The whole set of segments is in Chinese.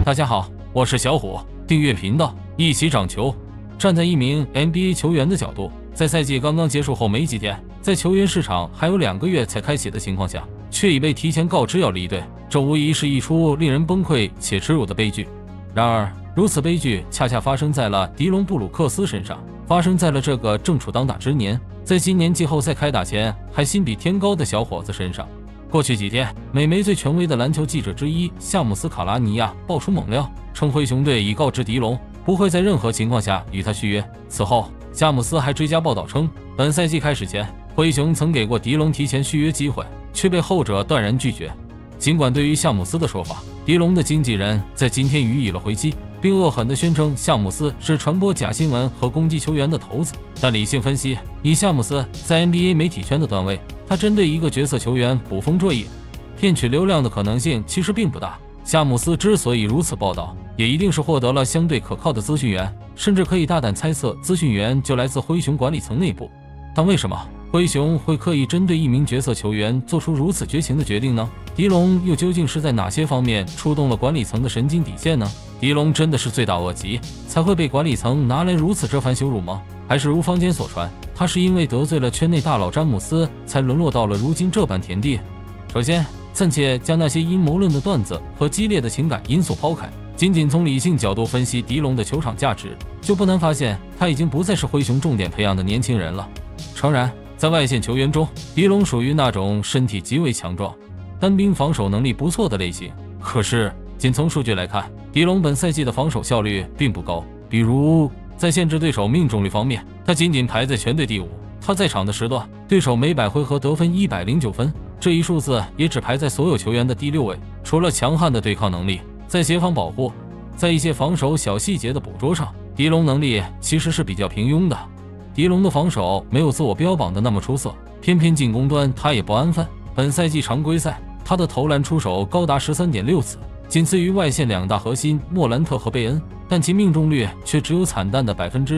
大家好，我是小虎，订阅频道，一起长球。站在一名 NBA 球员的角度，在赛季刚刚结束后没几天，在球员市场还有2个月才开启的情况下，却已被提前告知要离队，这无疑是一出令人崩溃且耻辱的悲剧。然而，如此悲剧恰恰发生在了迪隆·布鲁克斯身上，发生在了这个正处当打之年，在今年季后赛开打前还心比天高的小伙子身上。过去几天，美媒最权威的篮球记者之一夏姆斯·卡拉尼亚爆出猛料，称灰熊队已告知迪隆不会在任何情况下与他续约。此后，夏姆斯还追加报道称，本赛季开始前，灰熊曾给过迪隆提前续约机会，却被后者断然拒绝。尽管对于夏姆斯的说法，迪隆的经纪人在今天予以了回击，并恶狠地宣称夏姆斯是传播假新闻和攻击球员的头子。但理性分析，以夏姆斯在 NBA 媒体圈的段位，他针对一个角色球员捕风捉影、骗取流量的可能性其实并不大。夏姆斯之所以如此报道，也一定是获得了相对可靠的资讯源，甚至可以大胆猜测，资讯源就来自灰熊管理层内部。但为什么灰熊会刻意针对一名角色球员做出如此绝情的决定呢？迪隆又究竟是在哪些方面触动了管理层的神经底线呢？迪隆真的是罪大恶极，才会被管理层拿来如此这番羞辱吗？还是如坊间所传，他是因为得罪了圈内大佬詹姆斯，才沦落到了如今这般田地？首先，暂且将那些阴谋论的段子和激烈的情感因素抛开，仅仅从理性角度分析迪隆的球场价值，就不难发现他已经不再是灰熊重点培养的年轻人了。诚然，在外线球员中，迪隆属于那种身体极为强壮、单兵防守能力不错的类型。可是，仅从数据来看，迪隆本赛季的防守效率并不高。比如，在限制对手命中率方面，他仅仅排在全队第5。他在场的时段，对手每100回合得分109分，这一数字也只排在所有球员的第6位。除了强悍的对抗能力，在协防保护，在一些防守小细节的捕捉上，迪隆能力其实是比较平庸的。迪隆的防守没有自我标榜的那么出色，偏偏进攻端他也不安分。本赛季常规赛，他的投篮出手高达13.6次，仅次于外线2大核心莫兰特和贝恩，但其命中率却只有惨淡的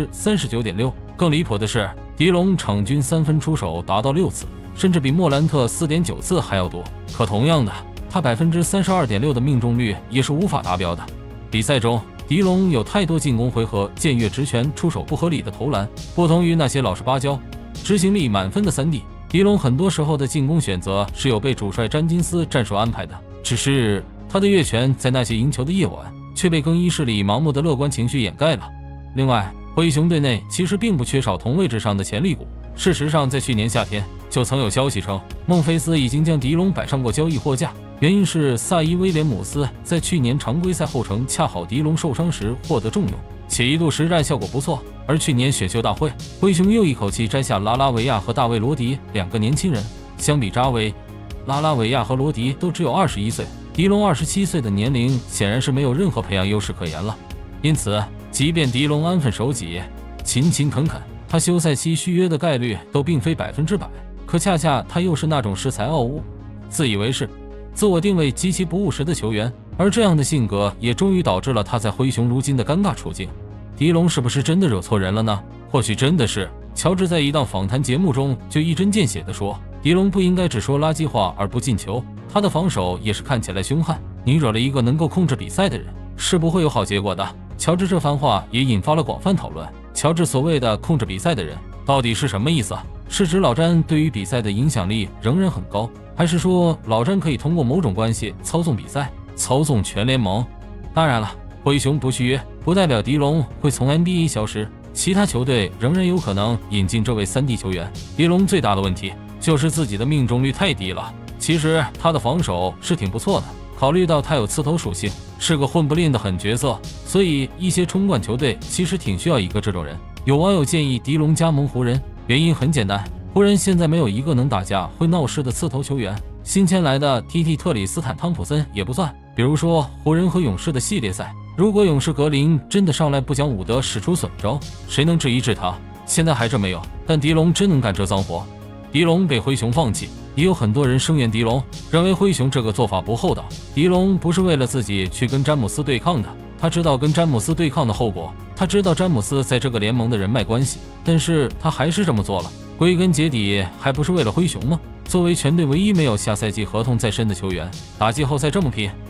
39.6%。更离谱的是，迪隆场均3分出手达到6次，甚至比莫兰特4.9次还要多。可同样的，他32.6%的命中率也是无法达标的。比赛中，迪隆有太多进攻回合僭越直拳出手不合理的投篮，不同于那些老实巴交、执行力满分的3D，迪隆很多时候的进攻选择是有被主帅詹金斯战术安排的，只是他的越权在那些赢球的夜晚却被更衣室里盲目的乐观情绪掩盖了。另外，灰熊队内其实并不缺少同位置上的潜力股。事实上，在去年夏天就曾有消息称，孟菲斯已经将迪隆摆上过交易货架，原因是萨伊·威廉姆斯在去年常规赛后程恰好迪隆受伤时获得重用，且一度实战效果不错。而去年选秀大会，灰熊又一口气摘下拉拉维亚和大卫·罗迪2个年轻人。相比扎维，拉拉维亚和罗迪都只有21岁，迪隆27岁的年龄显然是没有任何培养优势可言了。因此，即便迪隆安分守己、勤勤恳恳，他休赛期续约的概率都并非100%，可恰恰他又是那种恃才傲物、自以为是、自我定位极其不务实的球员，而这样的性格也终于导致了他在灰熊如今的尴尬处境。迪隆是不是真的惹错人了呢？或许真的是。乔治在一档访谈节目中就一针见血地说，迪隆不应该只说垃圾话而不进球，他的防守也是看起来凶悍，你惹了一个能够控制比赛的人，是不会有好结果的。乔治这番话也引发了广泛讨论。乔治所谓的控制比赛的人到底是什么意思啊？是指老詹对于比赛的影响力仍然很高，还是说老詹可以通过某种关系操纵比赛、操纵全联盟？当然了，灰熊不续约不代表迪隆会从 NBA 消失，其他球队仍然有可能引进这位3D 球员。迪隆最大的问题就是自己的命中率太低了。其实他的防守是挺不错的，考虑到他有刺头属性，是个混不吝的狠角色，所以一些冲冠球队其实挺需要一个这种人。有网友建议迪隆加盟湖人，原因很简单，湖人现在没有一个能打架会闹事的刺头球员，新签来的 TT 特里斯坦汤普森也不算。比如说湖人和勇士的系列赛，如果勇士格林真的上来不讲武德使出损招，谁能质疑他？现在还真没有，但迪隆真能干这脏活。迪隆被灰熊放弃，也有很多人声援迪隆，认为灰熊这个做法不厚道。迪隆不是为了自己去跟詹姆斯对抗的，他知道跟詹姆斯对抗的后果，他知道詹姆斯在这个联盟的人脉关系，但是他还是这么做了。归根结底，还不是为了灰熊吗？作为全队唯一没有下赛季合同在身的球员，打季后赛这么拼，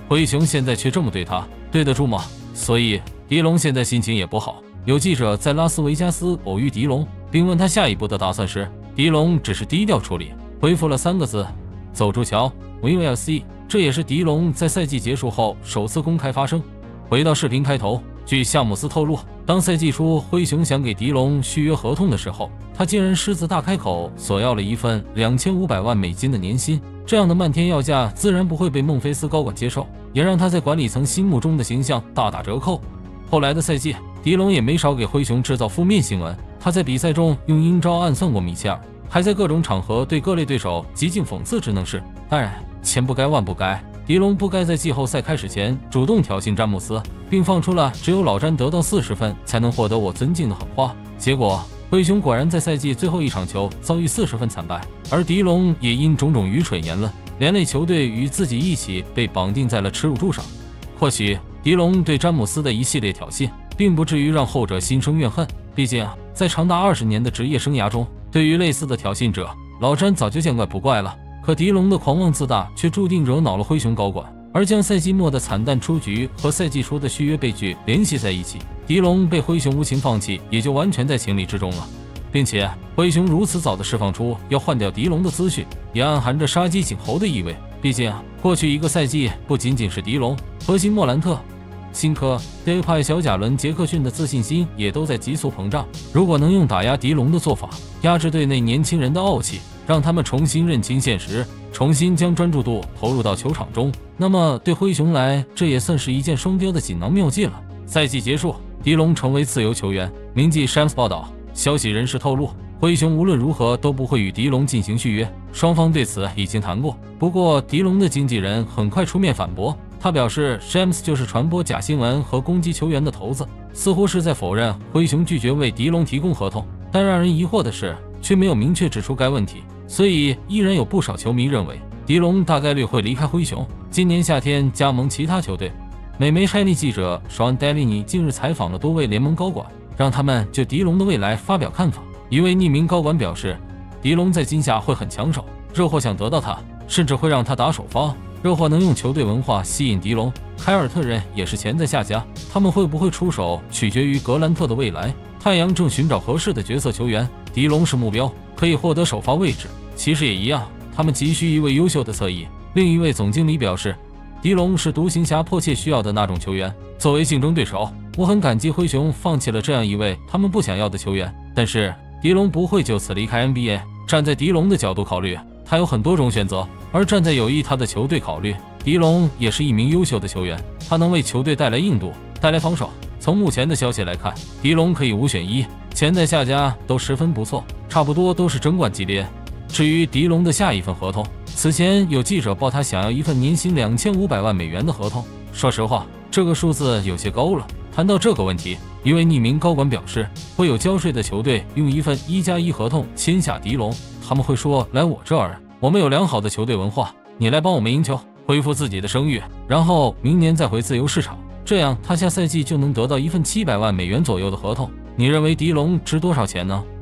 灰熊现在却这么对他，对得住吗？所以迪龙现在心情也不好。有记者在拉斯维加斯偶遇迪龙，并问他下一步的打算时，迪龙只是低调处理，回复了3个字：走住瞧 ，We will see。这也是迪龙在赛季结束后首次公开发声。回到视频开头，据夏姆斯透露，当赛季初灰熊想给迪龙续约合同的时候，他竟然狮子大开口索要了一份2500万美金的年薪。这样的漫天要价自然不会被孟菲斯高管接受，也让他在管理层心目中的形象大打折扣。后来的赛季，迪龙也没少给灰熊制造负面新闻。他在比赛中用阴招暗算过米切尔，还在各种场合对各类对手极尽讽刺之能事。当然，千不该万不该，迪龙不该在季后赛开始前主动挑衅詹姆斯，并放出了只有老詹得到40分才能获得我尊敬的狠话。结果灰熊果然在赛季最后一场球遭遇40分惨败，而迪龙也因种种愚蠢言论，连累球队与自己一起被绑定在了耻辱柱上。或许迪龙对詹姆斯的一系列挑衅，并不至于让后者心生怨恨，毕竟在长达20年的职业生涯中，对于类似的挑衅者，老詹早就见怪不怪了。可迪龙的狂妄自大却注定惹恼了灰熊高管，而将赛季末的惨淡出局和赛季初的续约被拒联系在一起，迪龙被灰熊无情放弃也就完全在情理之中了。并且灰熊如此早的释放出要换掉迪龙的资讯，也暗含着杀鸡儆猴的意味。毕竟过去一个赛季不仅仅是迪龙，核心莫兰特、辛科、德派、小贾伦、杰克逊的自信心也都在急速膨胀。如果能用打压迪龙的做法压制队内年轻人的傲气，让他们重新认清现实，重新将专注度投入到球场中，那么对灰熊来，这也算是一箭双雕的锦囊妙计了。赛季结束，迪龙成为自由球员。铭记 Shams 报道，消息人士透露，灰熊无论如何都不会与迪龙进行续约，双方对此已经谈过。不过迪龙的经纪人很快出面反驳，他表示 Shams 就是传播假新闻和攻击球员的头子，似乎是在否认灰熊拒绝为迪龙提供合同。但让人疑惑的是，却没有明确指出该问题，所以依然有不少球迷认为迪龙大概率会离开灰熊，今年夏天加盟其他球队。美媒海利记者 Sean Delaney 近日采访了多位联盟高管，让他们就迪龙的未来发表看法。一位匿名高管表示，迪龙在今夏会很抢手，热火想得到他，甚至会让他打首发。热火能用球队文化吸引迪龙，凯尔特人也是潜在下家，他们会不会出手取决于格兰特的未来。太阳正寻找合适的角色球员，迪龙是目标，可以获得首发位置。骑士也一样，他们急需一位优秀的侧翼。另一位总经理表示，迪龙是独行侠迫切需要的那种球员。作为竞争对手，我很感激灰熊放弃了这样一位他们不想要的球员，但是迪龙不会就此离开 NBA。 站在迪龙的角度考虑，他有很多种选择，而站在有意他的球队考虑，迪龙也是一名优秀的球员，他能为球队带来硬度，带来防守。从目前的消息来看，迪龙可以5选1，潜在下家都十分不错，差不多都是争冠级别。至于迪龙的下一份合同，此前有记者报他想要一份年薪2500万美元的合同，说实话，这个数字有些高了。谈到这个问题，一位匿名高管表示，会有交税的球队用一份1+1合同签下迪龙，他们会说，来我这儿，我们有良好的球队文化，你来帮我们赢球，恢复自己的声誉，然后明年再回自由市场，这样他下赛季就能得到一份700万美元左右的合同。你认为迪龙值多少钱呢？